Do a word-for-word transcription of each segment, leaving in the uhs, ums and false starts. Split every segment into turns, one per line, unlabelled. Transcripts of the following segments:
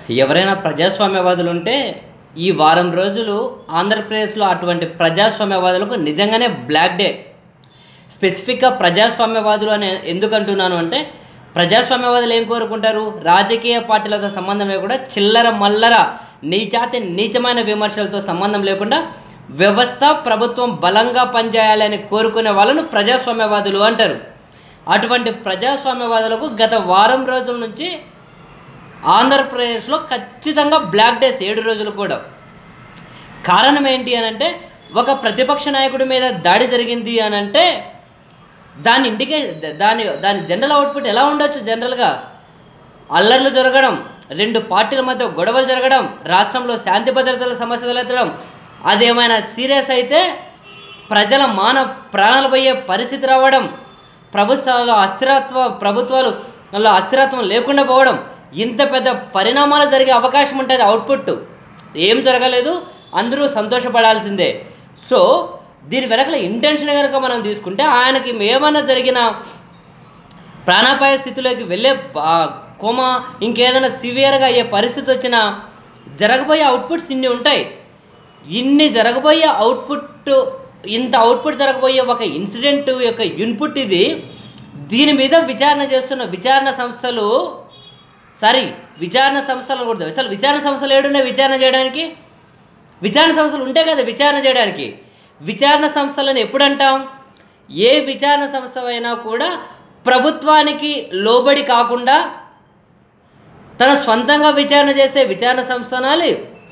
ఎవరైనా ప్రజాస్వామ్యవాదులు ఉంటే ఈ వారం రోజులు ఆంధ్రప్రదేశ్లో అటువంటి ప్రజాస్వామ్యవాదులకు నిజంగానే బ్లాక్ డే. స్పెసిఫిక్గా ప్రజాస్వామ్యవాదులు అని ఎందుకు అంటున్నాను అంటే, ప్రజాస్వామ్యవాదులు ఏం కోరుకుంటారు? రాజకీయ పార్టీలతో సంబంధం లేకుండా చిల్లర మల్లర నీచాతి నీచమైన విమర్శలతో సంబంధం లేకుండా వ్యవస్థ ప్రభుత్వం బలంగా పనిచేయాలని కోరుకునే వాళ్ళను ప్రజాస్వామ్యవాదులు అంటారు. అటువంటి ప్రజాస్వామ్యవాదులకు గత వారం రోజుల నుంచి ఆంధ్రప్రదేశ్లో ఖచ్చితంగా బ్లాక్ డేస్, ఏడు రోజులు కూడా. కారణం ఏంటి అని అంటే, ఒక ప్రతిపక్ష నాయకుడి మీద దాడి జరిగింది అని అంటే దాని ఇండికే దాని దాని జనరల్ అవుట్పుట్ ఎలా ఉండొచ్చు? జనరల్గా అల్లర్లు జరగడం, రెండు పార్టీల మధ్య గొడవలు జరగడం, రాష్ట్రంలో శాంతి భద్రతల సమస్యలు ఎత్తడం, అదేమైనా సీరియస్ అయితే ప్రజల మాన ప్రాణాలు పోయే పరిస్థితి రావడం, ప్రభుత్వాల్లో అస్థిరత్వ ప్రభుత్వాలు అస్థిరత్వం లేకుండా పోవడం, ఇంత పెద్ద పరిణామాలు జరిగే అవకాశం ఉంటుంది. అవుట్పుట్ ఏం జరగలేదు, అందరూ సంతోషపడాల్సిందే. సో దీని వెనకల ఇంటెన్షన్ కనుక మనం తీసుకుంటే, ఆయనకి ఏమైనా జరిగిన ప్రాణాపాయ స్థితిలోకి వెళ్ళే కోమా ఇంకేదైనా సివియర్గా అయ్యే పరిస్థితి వచ్చినా జరగబోయే అవుట్పుట్స్ ఇన్ని ఉంటాయి. ఇన్ని జరగబోయే అవుట్పుట్ ఇంత అవుట్పుట్ జరగబోయే ఒక ఇన్సిడెంట్ యొక్క ఇన్పుట్ ఇది. దీని మీద విచారణ చేస్తున్న విచారణ సంస్థలు సారీ విచారణ సంస్థలు కూడా అసలు విచారణ సంస్థలు ఏడున్నాయి విచారణ చేయడానికి? విచారణ సంస్థలు ఉంటే కదా విచారణ చేయడానికి. విచారణ సంస్థలను ఎప్పుడు అంటాం? ఏ విచారణ సంస్థ అయినా కూడా ప్రభుత్వానికి లోబడి కాకుండా తన సొంతంగా విచారణ చేసే విచారణ సంస్థ అనాలి.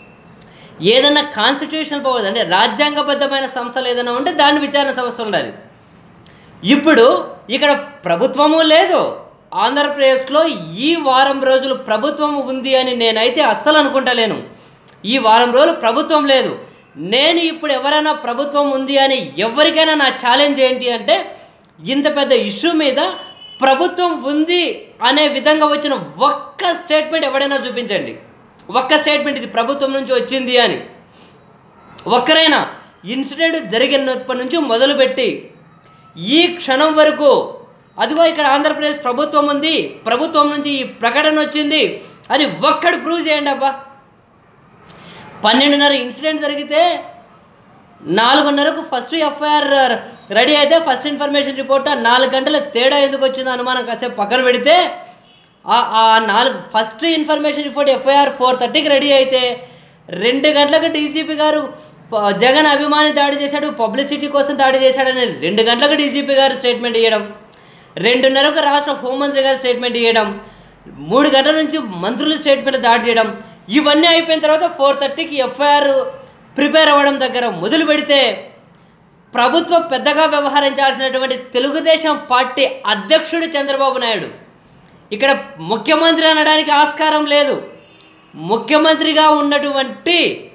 ఏదైనా కాన్స్టిట్యూషనల్ పవర్ అంటే రాజ్యాంగబద్ధమైన సంస్థలు ఏదైనా ఉంటే దాన్ని విచారణ సంస్థ ఉండాలి. ఇప్పుడు ఇక్కడ ప్రభుత్వము లేదు. ఆంధ్రప్రదేశ్లో ఈ వారం రోజులు ప్రభుత్వం ఉంది అని నేనైతే అస్సలు అనుకుంటలేను. ఈ వారం రోజులు ప్రభుత్వం లేదు. నేను ఇప్పుడు ఎవరైనా ప్రభుత్వం ఉంది అని ఎవరికైనా నా ఛాలెంజ్ ఏంటి అంటే, ఇంత పెద్ద ఇష్యూ మీద ప్రభుత్వం ఉంది అనే విధంగా వచ్చిన ఒక్క స్టేట్మెంట్ ఎవడైనా చూపించండి. ఒక్క స్టేట్మెంట్ ఇది ప్రభుత్వం నుంచి వచ్చింది అని. ఒక్కరైనా ఇన్సిడెంట్ జరిగినప్పటి నుంచి మొదలుపెట్టి ఈ క్షణం వరకు అదిగో ఇక్కడ ఆంధ్రప్రదేశ్ ప్రభుత్వం ఉంది, ప్రభుత్వం నుంచి ఈ ప్రకటన వచ్చింది అని ఒక్కడు ప్రూవ్ చేయండి అబ్బా. పన్నెండున్నర ఇన్సిడెంట్ జరిగితే నాలుగున్నరకు ఫస్ట్ ఎఫ్ఐఆర్ రెడీ అయితే ఫస్ట్ ఇన్ఫర్మేషన్ రిపోర్ట్ నాలుగు గంటల తేడా ఎందుకు వచ్చిందో అనుమానం కాసేపు పక్కన పెడితే, ఆ నాలుగు first information report FIR four థర్టీకి రెడీ అయితే రెండు గంటలకు డీజీపీ గారు జగన్ అభిమాని దాడి చేశాడు, పబ్లిసిటీ కోసం దాడి చేశాడని రెండు గంటలకు డీజీపీ గారు స్టేట్మెంట్ ఇవ్వడం, రెండున్నరకు రాష్ట్ర హోంమంత్రి గారు స్టేట్మెంట్ ఇవ్వడం, మూడు గంటల నుంచి మంత్రులు స్టేట్మెంట్ దాడి చేయడం, ఇవన్నీ అయిపోయిన తర్వాత ఫోర్ థర్టీకి ఎఫ్ఐఆర్ ప్రిపేర్ అవ్వడం దగ్గర మొదలు పెడితే, ప్రభుత్వం పెద్దగా వ్యవహరించాల్సినటువంటి తెలుగుదేశం పార్టీ అధ్యక్షుడు చంద్రబాబు నాయుడు ఇక్కడ ముఖ్యమంత్రి అనడానికి ఆస్కారం లేదు. ముఖ్యమంత్రిగా ఉన్నటువంటి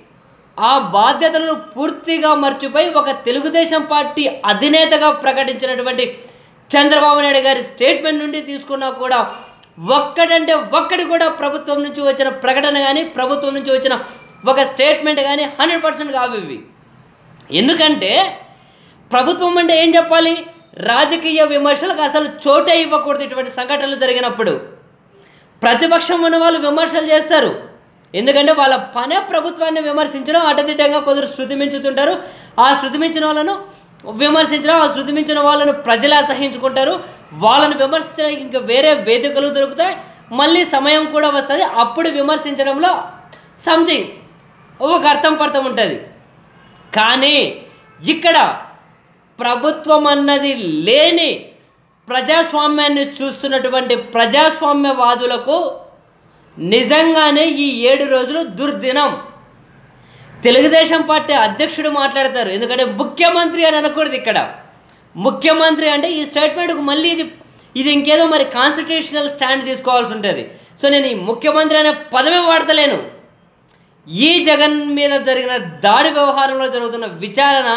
ఆ బాధ్యతలను పూర్తిగా మర్చిపోయి ఒక తెలుగుదేశం పార్టీ అధినేతగా ప్రకటించినటువంటి చంద్రబాబు నాయుడు గారి స్టేట్మెంట్ నుండి తీసుకున్నా కూడా ఒక్కటంటే ఒక్కటి కూడా ప్రభుత్వం నుంచి వచ్చిన ప్రకటన కానీ ప్రభుత్వం నుంచి వచ్చిన ఒక స్టేట్మెంట్ కానీ హండ్రెడ్ పర్సెంట్ కావు ఇవి. ఎందుకంటే ప్రభుత్వం అంటే ఏం చెప్పాలి? రాజకీయ విమర్శలకు అసలు చోటే ఇవ్వకూడదు. ఇటువంటి సంఘటనలు జరిగినప్పుడు ప్రతిపక్షం ఉన్న వాళ్ళు విమర్శలు చేస్తారు. ఎందుకంటే వాళ్ళ పనే ప్రభుత్వాన్ని విమర్శించడం. అడ్డదిడ్డంగా కొందరు శృతి మించుతుంటారు. ఆ శృతి మించిన వాళ్ళను విమర్శించడం, ఆ శృతి మించిన వాళ్ళను ప్రజలు అసహించుకుంటారు. వాళ్ళను విమర్శించడానికి ఇంకా వేరే వేదికలు దొరుకుతాయి. మళ్ళీ సమయం కూడా వస్తుంది. అప్పుడు విమర్శించడంలో సంథింగ్ ఒక అర్థం పర్థం ఉంటుంది. కానీ ఇక్కడ ప్రభుత్వం అన్నది లేని ప్రజాస్వామ్యాన్ని చూస్తున్నటువంటి ప్రజాస్వామ్యవాదులకు నిజంగానే ఈ ఏడు రోజులు దుర్దినం. తెలుగుదేశం పార్టీ అధ్యక్షుడు మాట్లాడతారు. ఎందుకంటే ముఖ్యమంత్రి అని అనకూడదు ఇక్కడ. ముఖ్యమంత్రి అంటే ఈ స్టేట్మెంట్కు మళ్ళీ ఇది ఇది ఇంకేదో మరి కాన్స్టిట్యూషనల్ స్టాండ్ తీసుకోవాల్సి ఉంటుంది. సో నేను ఈ ముఖ్యమంత్రి అనే పదమే వాడతలేను. ఈ జగన్ మీద జరిగిన దాడి వ్యవహారంలో జరుగుతున్న విచారణ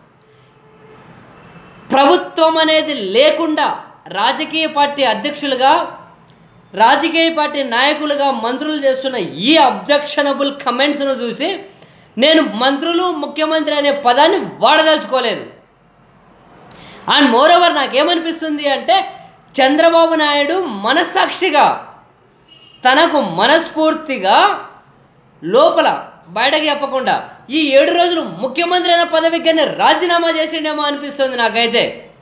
ప్రభుత్వం అనేది లేకుండా రాజకీయ పార్టీ అధ్యక్షులుగా, రాజకీయ పార్టీ నాయకులుగా మంత్రులు చేస్తున్న ఈ అబ్జెక్షనబుల్ కమెంట్స్ను చూసి నేను మంత్రులు ముఖ్యమంత్రి అనే పదాన్ని వాడదలుచుకోలేదు. అండ్ మోరోవర్ నాకేమనిపిస్తుంది అంటే, చంద్రబాబు నాయుడు మనస్సాక్షిగా తనకు మనస్ఫూర్తిగా లోపల బయటకు చెప్పకుండా ఈ ఏడు రోజులు ముఖ్యమంత్రి అయిన పదవికి రాజీనామా చేసిండేమో అనిపిస్తుంది నాకైతే.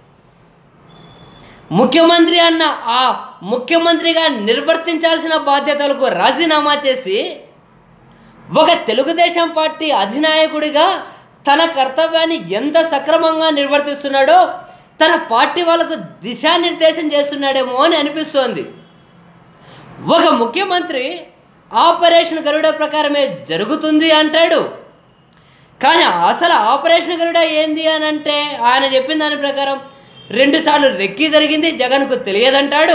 ముఖ్యమంత్రి అన్న ఆ ముఖ్యమంత్రిగా నిర్వర్తించాల్సిన బాధ్యతలకు రాజీనామా చేసి ఒక తెలుగుదేశం పార్టీ అధినాయకుడిగా తన కర్తవ్యాన్ని ఎంత సక్రమంగా నిర్వర్తిస్తున్నాడో తన పార్టీ వాళ్ళకు దిశానిర్దేశం చేస్తున్నాడేమో అని అనిపిస్తోంది. ఒక ముఖ్యమంత్రి ఆపరేషన్ గరుడ ప్రకారమే జరుగుతుంది అంటాడు, కానీ అసలు ఆపరేషన్ గరుడ ఏంది అని అంటే ఆయన చెప్పిన దాని ప్రకారం రెండుసార్లు రెక్కి జరిగింది, జగన్కు తెలియదంటాడు.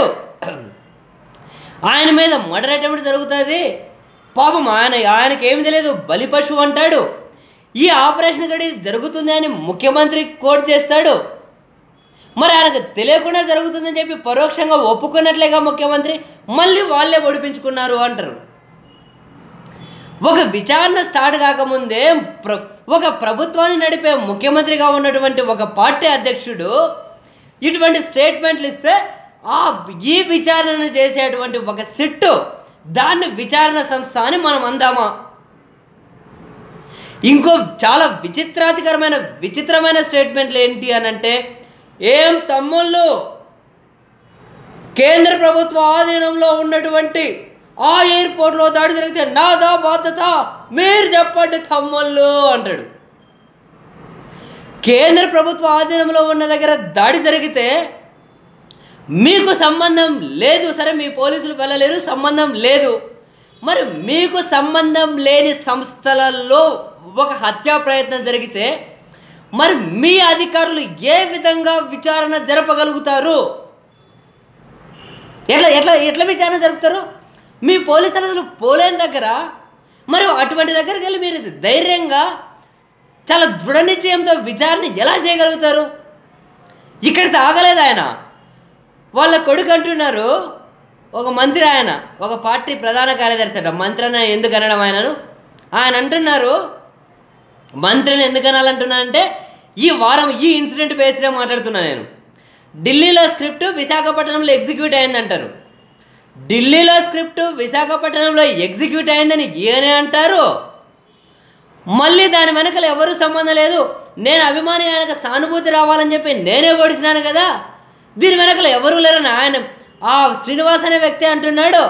ఆయన మీద మర్డర్ అటెంప్ట్ జరుగుతుంది, పాపం ఆయన ఆయనకి ఏమి తెలియదు, బలి పశువు అంటాడు. ఈ ఆపరేషన్ గడి జరుగుతుంది అని ముఖ్యమంత్రి కోట్ చేస్తాడు. మరి ఆయనకు తెలియకుండా జరుగుతుందని చెప్పి పరోక్షంగా ఒప్పుకున్నట్లేగా ముఖ్యమంత్రి, మళ్ళీ వాళ్ళే ఒడిపించుకున్నారు అంటారు. ఒక విచారణ స్టార్ట్ కాకముందే ప్ర ఒక ప్రభుత్వాన్ని నడిపే ముఖ్యమంత్రిగా ఉన్నటువంటి ఒక పార్టీ అధ్యక్షుడు ఇటువంటి స్టేట్మెంట్లు ఇస్తే ఆ ఈ విచారణను చేసేటువంటి ఒక సిట్టు దాన్ని విచారణ సంస్థ అని మనం అందామా? ఇంకో చాలా విచిత్రాతికరమైన విచిత్రమైన స్టేట్మెంట్లు ఏంటి అని అంటే, ఏం తమ్ముళ్ళు, కేంద్ర ప్రభుత్వ ఆధీనంలో ఉన్నటువంటి ఆ ఎయిర్పోర్ట్లో దాడి జరిగితే నాదా బాధ్యత, మీరు చెప్పండి తమ్ముళ్ళు అంటాడు. కేంద్ర ప్రభుత్వ ఆధీనంలో ఉన్న దగ్గర దాడి జరిగితే మీకు సంబంధం లేదు, సరే మీ పోలీసులు వెళ్ళలేరు, సంబంధం లేదు. మరి మీకు సంబంధం లేని సంస్థలలో ఒక హత్యా ప్రయత్నం జరిగితే మరి మీ అధికారులు ఏ విధంగా విచారణ జరపగలుగుతారు? ఎట్లా ఎట్లా ఎట్లా విచారణ జరుపుతారు? మీ పోలీసులు పోలేని దగ్గర మరి అటువంటి దగ్గరికి వెళ్ళి మీరు ధైర్యంగా చాలా దృఢ నిశ్చయంతో విచారణ ఎలా చేయగలుగుతారు? ఇక్కడితో ఆగలేదు ఆయన. వాళ్ళ కొడుకు అంటున్నారు, ఒక మంత్రి, ఆయన ఒక పార్టీ ప్రధాన కార్యదర్శి అట, మంత్రి అని ఎందుకు అనడం ఆయనను, ఆయన అంటున్నారు, మంత్రిని ఎందుకు అనాలంటున్నానంటే ఈ వారం ఈ ఇన్సిడెంట్ బేస్డ్గా మాట్లాడుతున్నా నేను. ఢిల్లీలో స్క్రిప్ట్ విశాఖపట్నంలో ఎగ్జిక్యూట్ అయిందంటారు. ఢిల్లీలో స్క్రిప్ట్ విశాఖపట్నంలో ఎగ్జిక్యూట్ అయిందని ఈయనే అంటారు. మళ్ళీ దాని వెనకలు ఎవరు సంబంధం లేదు, నేను అభిమాని ఆయనకు సానుభూతి రావాలని చెప్పి నేనే ఓడిసినాను కదా, దీని వెనకలు ఎవరూ లేరని ఆయన ఆ శ్రీనివాస్ అనే వ్యక్తి అంటున్నాడు.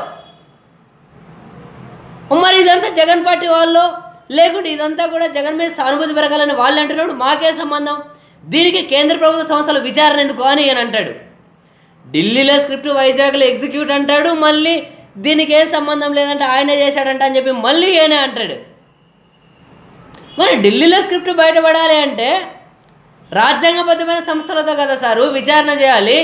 మరి ఇదంతా జగన్ పార్టీ వాళ్ళు, లేకుంటే ఇదంతా కూడా జగన్ మీద సానుభూతి పెరగాలని వాళ్ళు అంటున్నాడు. మాకే సంబంధం, దీనికి కేంద్ర ప్రభుత్వ సంస్థల విచారణ ఎందుకు అని అని అంటాడు. ఢిల్లీలో స్క్రిప్ట్ వైజాగ్లో ఎగ్జిక్యూట్ అంటాడు, మళ్ళీ దీనికి ఏం సంబంధం లేదంటే ఆయనే చేశాడంట అని చెప్పి మళ్ళీ ఏనే అంటాడు. మరి ఢిల్లీలో స్క్రిప్ట్ బయటపడాలి అంటే రాజ్యాంగబద్ధమైన సంస్థలతో కదా సారు విచారణ చేయాలి.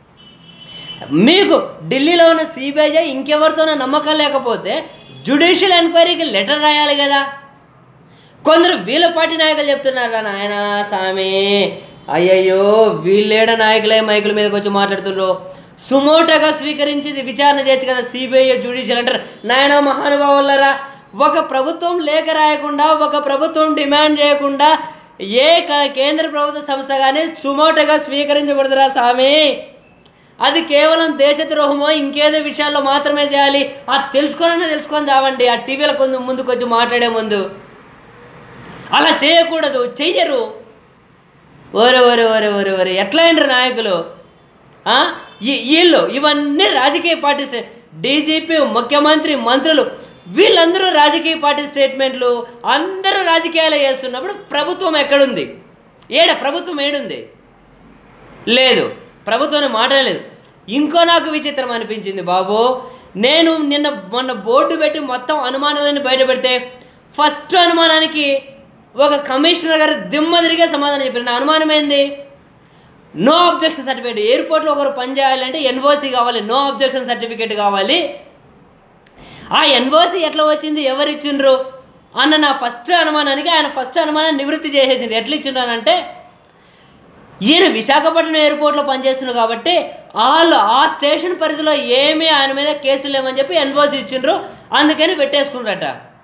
మీకు ఢిల్లీలో ఉన్న సిబిఐ ఇంకెవరితోనో నమ్మకం లేకపోతే జ్యుడిషియల్ ఎంక్వైరీకి లెటర్ రాయాలి కదా. కొందరు వీళ్ళ పార్టీ నాయకులు చెప్తున్నారు, నాయన స్వామి అయ్యయ్యో వీళ్ళేడ నాయకులే మైకుల మీదకి వచ్చి మాట్లాడుతున్నారు, సుమోటోగా స్వీకరించి విచారణ చేయొచ్చు కదా సిబిఐ జ్యుడిషియల్ అంటారు. నాయన మహానుభావులరా, ఒక ప్రభుత్వం లేఖ రాయకుండా, ఒక ప్రభుత్వం డిమాండ్ చేయకుండా ఏ కేంద్ర ప్రభుత్వ సంస్థ కానీ సుమోటోగా స్వీకరించకూడదురా స్వామి. అది కేవలం దేశద్రోహమో ఇంకేదో విషయాల్లో మాత్రమే చేయాలి. ఆ తెలుసుకోనన్నా తెలుసుకొని చావండి. ఆ టీవీలో కొంచెం ముందుకు వచ్చి మాట్లాడే ముందు అలా చేయకూడదు, చెయ్యరు. ఓరే ఓరే ఓరే ఓరే ఓరే ఎట్లా అంటారు నాయకులు వీళ్ళు? ఇవన్నీ రాజకీయ పార్టీ, డీజీపీ, ముఖ్యమంత్రి, మంత్రులు, వీళ్ళందరూ రాజకీయ పార్టీ స్టేట్మెంట్లు, అందరూ రాజకీయాలు చేస్తున్నప్పుడు ప్రభుత్వం ఎక్కడుంది? ఏడ ప్రభుత్వం ఏడుంది? లేదు, ప్రభుత్వాన్ని మాట్లాడలేదు. ఇంకో నాకు విచిత్రం అనిపించింది బాబు, నేను నిన్న మొన్న బోర్డు పెట్టి మొత్తం అనుమానాలను బయట పెడితే ఫస్ట్ అనుమానానికి ఒక కమిషనర్ గారు దిమ్మ తిరిగే సమాధానం చెప్పారు. నా అనుమానం ఏంది? No objection certificate. ఎయిర్పోర్ట్లో ఒకరు పని చేయాలంటే ఎన్ఓసి కావాలి, నో అబ్జెక్షన్ సర్టిఫికేట్ కావాలి. ఆ ఎన్ఓసి ఎట్లా వచ్చింది, ఎవరు ఇచ్చిండ్రు అన్న నా ఫస్ట్ అనుమానానికి ఆయన ఫస్ట్ అనుమానాన్ని నివృత్తి చేసేసింది. ఎట్లా ఇచ్చిండ్రు ఈయన విశాఖపట్నం ఎయిర్పోర్ట్లో పనిచేస్తున్నారు కాబట్టి వాళ్ళు ఆ స్టేషన్ పరిధిలో ఏమీ ఆయన మీద కేసులు లేవని చెప్పి ఎన్ఓసి ఇచ్చిండ్రు, అందుకని పెట్టేసుకున్నారట.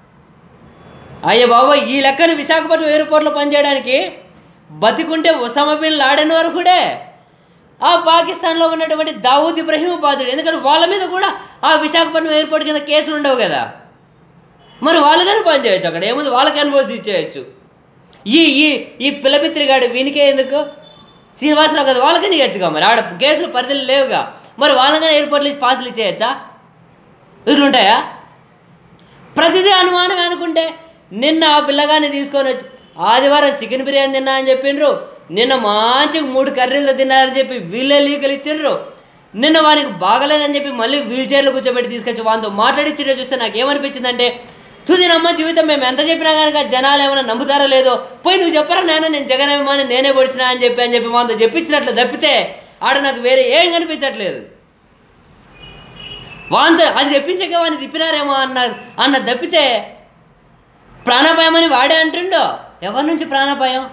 అయ్యో బాబా, ఈ లెక్కన విశాఖపట్నం ఎయిర్పోర్ట్లో పనిచేయడానికి బతికుంటే ఒసామా బిన్ లాడెన్ వరకు కూడా ఆ పాకిస్తాన్లో ఉన్నటువంటి దావూద్ ఇబ్రహీం బాధితుడు. ఎందుకంటే వాళ్ళ మీద కూడా ఆ విశాఖపట్నం ఎయిర్పోర్ట్ కింద కేసులు ఉండవు కదా, మరి వాళ్ళకని పని చేయొచ్చు, అక్కడ ఏముంది వాళ్ళకి అనుభూతి ఇచ్చేయచ్చు. ఈ ఈ ఈ పిల్లపిత్రిగాడు వీనికే ఎందుకు, శ్రీనివాసరావు కదా వాళ్ళకని ఇవ్వచ్చుగా, మరి ఆడ కేసులు పరిధులు లేవుగా, మరి వాళ్ళకని ఎయిర్పోర్ట్లు ఇచ్చి పాసులు ఇచ్చేయచ్చా? ఇట్లుంటాయా? ప్రతిదీ అనుమానం అనుకుంటే నిన్న ఆ పిల్లగాన్ని తీసుకొని వచ్చి ఆదివారం చికెన్ బిర్యానీ తిన్నా అని చెప్పిండ్రు, నిన్న మంచి మూడు కర్రీలు తిన్నారని చెప్పి వీళ్ళే లీకలు ఇచ్చిండ్రు, నిన్న వానికి బాగలేదని చెప్పి మళ్ళీ వీల్ చైర్లో కూర్చోబెట్టి తీసుకొచ్చి వాళ్ళతో మాట్లాడిచ్చేటో చూస్తే నాకు ఏమనిపించిందంటే, తుది నమ్మ జీవితం మేము ఎంత చెప్పినా కనుక జనాలు ఏమైనా నమ్ముతారో లేదో, పోయి నువ్వు చెప్పరా నాయన నేను జగన్ అభిమాని నేనే పొడిచినా అని చెప్పి అని చెప్పి వాళ్ళతో చెప్పించినట్లు తప్పితే ఆడ నాకు వేరే ఏం కనిపించట్లేదు. వాంతో అది చెప్పించక వాడిని తిప్పినారేమో అన్న అన్న తప్పితే ప్రాణాపాయం అని వాడే అంటుండో. ఎవరి నుంచి ప్రాణాపాయం?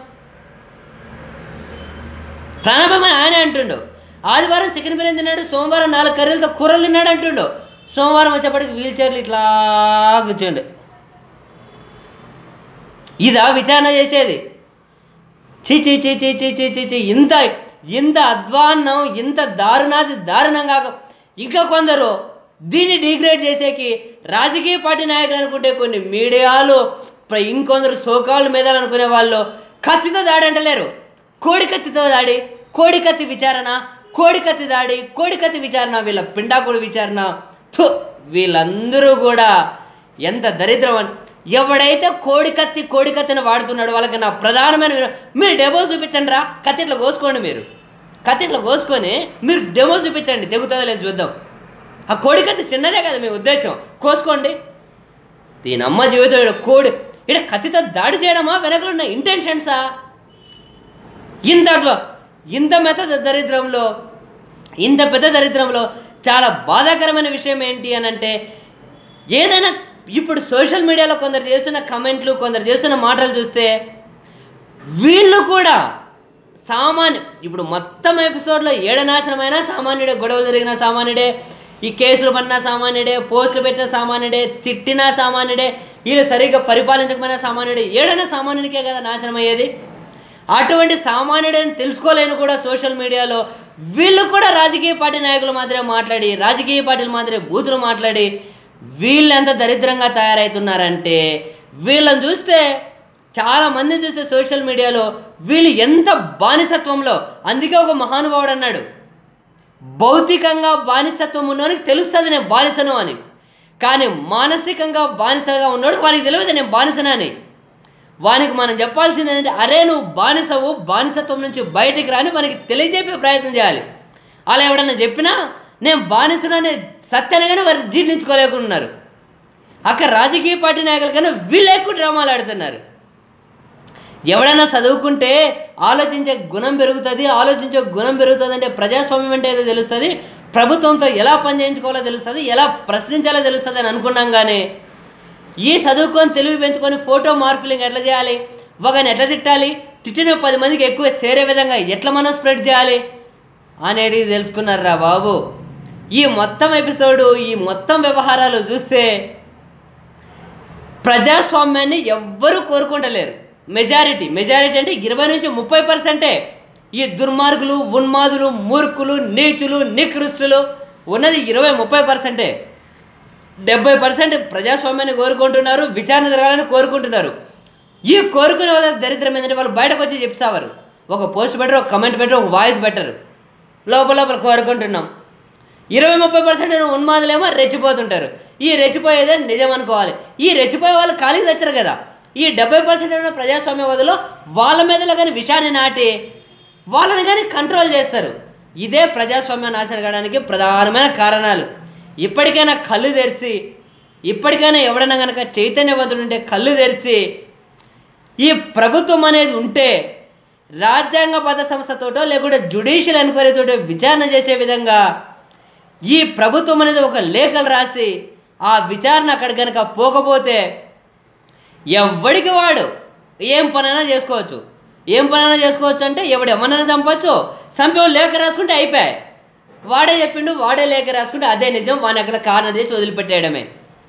ప్రాణాపాయం అని ఆయన అంటుండు. ఆదివారం చికెన్ బిర్యానీ తిన్నాడు, సోమవారం నాలుగు కర్రీలతో కూరలు తిన్నాడు అంటుండు, సోమవారం వచ్చేప్పటికి వీల్ చైర్లు ఇట్లా కూర్చోండు. ఇదా విచారణ చేసేది? చీ చీ చీ చీ చీ చీ చీ చీ ఇంత ఇంత అధ్వాన్నం, ఇంత దారుణాది దారుణంగా ఇంకా కొందరు దీన్ని డిగ్రేడ్ చేసేకి రాజకీయ పార్టీ నాయకులు అనుకుంటే కొన్ని మీడియాలు, ఇంకొందరు సోకాళ్ళు మీద అనుకునే వాళ్ళు కత్తితో దాడి అంటలేరు, కోడి కత్తితో దాడి, కోడి కత్తి విచారణ, కోడి కత్తి దాడి, కోడి కత్తి విచారణ, వీళ్ళ పిండాకుడు విచారణ. థు, వీళ్ళందరూ కూడా ఎంత దరిద్రం అని. ఎవడైతే కోడి కత్తి కోడి కత్తిని వాడుతున్నాడో వాళ్ళకి నా ప్రధానమైన మీరు డెమో చూపించండి రా, కత్తి ఇట్లా కోసుకోండి, మీరు కత్తి ఇట్లా కోసుకొని మీరు డెమో చూపించండి, తెగుతుందో లేదు చూద్దాం. ఆ కోడి కత్తి చిన్నదే కదా మీ ఉద్దేశం, కోసుకోండి. దీని అమ్మ జీవితం ఇక్కడ కోడి ఇక్కడ కత్తితో దాడి చేయడమా, వెనకలు ఉన్న ఇంటెన్షన్సా? ఇంత ఇంత మెత దరిద్రంలో ఇంత పెద్ద దరిద్రంలో చాలా బాధాకరమైన విషయం ఏంటి అని అంటే, ఏదైనా ఇప్పుడు సోషల్ మీడియాలో కొందరు చేస్తున్న కమెంట్లు, కొందరు చేస్తున్న మాటలు చూస్తే వీళ్ళు కూడా సామాన్య ఇప్పుడు మొత్తం ఎపిసోడ్లో ఏడనాశనమైనా సామాన్యుడే, గొడవలు జరిగిన సామాన్యుడే, ఈ కేసులు పడిన సామాన్యుడే, పోస్టులు పెట్టిన సామాన్యుడే, తిట్టిన సామాన్యుడే, వీళ్ళు సరిగ్గా పరిపాలించకపోయినా సామాన్యుడే, ఏడైనా సామాన్యునికే కదా నాశనం అయ్యేది. అటువంటి సామాన్యుడని తెలుసుకోలేను కూడా సోషల్ మీడియాలో వీళ్ళు కూడా రాజకీయ పార్టీ నాయకులు మాత్రమే మాట్లాడి, రాజకీయ పార్టీలు మాత్రమే బూతులు మాట్లాడి వీళ్ళు ఎంత దరిద్రంగా తయారవుతున్నారంటే, వీళ్ళని చూస్తే చాలామందిని చూస్తే సోషల్ మీడియాలో వీళ్ళు ఎంత బానిసత్వంలో. అందుకే ఒక మహానుభావుడు అన్నాడు, భౌతికంగా బానిసత్వం ఉన్నవానికి తెలుస్తుంది నేను బానిసను అని, కానీ మానసికంగా బానిసగా ఉన్నాడు వానికి తెలియదు నేను బానిసనని. వానికి మనం చెప్పాల్సింది ఏంటంటే, అరే నువ్వు బానిసవు, బానిసత్వం నుంచి బయటికి రాని వానికి తెలియజెప్పే ప్రయత్నం చేయాలి. అలా ఎవడన్నా చెప్పినా నేను బానిసననే సత్యాన్ని కానీ వారు జీర్ణించుకోలేకున్నారు. అక్కడ రాజకీయ పార్టీ నాయకుల కన్నా వీళ్ళు ఎక్కువ డ్రామాలు ఆడుతున్నారు. ఎవడైనా చదువుకుంటే ఆలోచించే గుణం పెరుగుతుంది, ఆలోచించే గుణం పెరుగుతుంది అంటే ప్రజాస్వామ్యం అంటే ఏదో తెలుస్తుంది, ప్రభుత్వంతో ఎలా పని చేయించుకోవాలో తెలుస్తుంది, ఎలా ప్రశ్నించాలో తెలుస్తుంది అని అనుకున్నాం. కానీ ఈ చదువుకొని తెలివి పెంచుకొని ఫోటో మార్ఫిలింగ్ ఎట్లా చేయాలి, ఒకని ఎట్లా తిట్టాలి, తిట్టిన పది మందికి ఎక్కువ చేరే విధంగా ఎట్లా మనం స్ప్రెడ్ చేయాలి అనేది తెలుసుకున్నారా బాబు. ఈ మొత్తం ఎపిసోడు, ఈ మొత్తం వ్యవహారాలు చూస్తే ప్రజాస్వామ్యాన్ని ఎవ్వరూ కోరుకుంటలేరు. మెజారిటీ మెజారిటీ అంటే ఇరవై నుంచి ముప్పై పర్సెంటే ఈ దుర్మార్గులు, ఉన్మాదులు, మూర్ఖులు, నీచులు, నికృష్టులు ఉన్నది ఇరవై ముప్పై పర్సెంటే. డెబ్బై పర్సెంట్ ప్రజాస్వామ్యాన్ని కోరుకుంటున్నారు, విచారణ జరగాలని కోరుకుంటున్నారు. ఈ కోరుకునే వాళ్ళ దరిద్రం ఏంటంటే వాళ్ళు బయటకు వచ్చి చెప్తావారు, ఒక పోస్ట్ పెట్టరు, ఒక కమెంట్ పెట్టరు, ఒక వాయిస్ పెట్టరు, లోపల లోపల కోరుకుంటున్నాం. ఇరవై ముప్పై పర్సెంట్ ఉన్మాదులేమో రెచ్చిపోతుంటారు. ఈ రెచ్చిపోయేదే నిజం అనుకోవాలి. ఈ రెచ్చిపోయే వాళ్ళు ఖాళీ తెచ్చారు కదా. ఈ డెబ్బై పర్సెంట్ ఉన్న ప్రజాస్వామ్యవాదులు వాళ్ళ మీదలో కానీ విషయాన్ని నాటి వాళ్ళని కానీ కంట్రోల్ చేస్తారు. ఇదే ప్రజాస్వామ్య నాశనం కావడానికి ప్రధానమైన కారణాలు. ఇప్పటికైనా కళ్ళు తెరిచి, ఇప్పటికైనా ఎవడైనా కనుక చైతన్యవంతుడు ఉంటే కళ్ళు తెరిచి, ఈ ప్రభుత్వం అనేది ఉంటే రాజ్యాంగబద్ధ సంస్థతోటో లేకుంటే జ్యుడిషియల్ ఎంక్వైరీతోటో విచారణ చేసే విధంగా ఈ ప్రభుత్వం అనేది ఒక లేఖలు రాసి ఆ విచారణ అక్కడ కనుక పోకపోతే ఎవడికి వాడు ఏం పనైనా చేసుకోవచ్చు. ఏం పనైనా చేసుకోవచ్చు అంటే ఎవడు ఎవరైనా చంపచ్చు, చంపే లేఖ రాసుకుంటే అయిపోయాయి. వాడే చెప్పిండు, వాడే లేఖ రాసుకుంటే అదే నిజం, వాని అక్కడ కారణం చేసి వదిలిపెట్టేయడమే.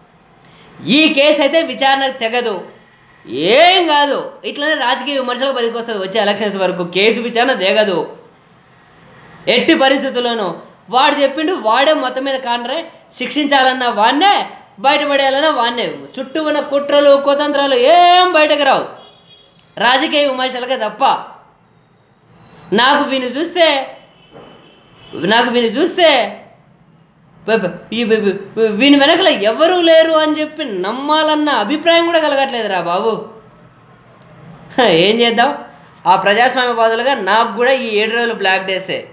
ఈ కేసు అయితే విచారణకు తెగదు, ఏం కాదు, ఇట్లనే రాజకీయ విమర్శలకు పనికొస్తుంది వచ్చే ఎలక్షన్స్ వరకు. కేసు విచారణ తెగదు. ఎట్టి పరిస్థితుల్లోనూ వాడు చెప్పిండు, వాడే మొత్తం మీద కాండ్రే, శిక్షించాలన్న వాడినే, బయటపడేయాలన్న వాడినే. చుట్టూ ఉన్న కుట్రలు కుతంత్రాలు ఏం బయటకు రావు రాజకీయ విమర్శలుగా తప్ప. నాకు విని చూస్తే నాకు విని చూస్తే వీని వెనకల ఎవరూ లేరు అని చెప్పి నమ్మాలన్న అభిప్రాయం కూడా కలగట్లేదురా బాబు. ఏం చేద్దాం, ఆ ప్రజాస్వామ్య బాధలుగా నాకు కూడా ఈ ఏడు రోజులు బ్లాక్ డేసే.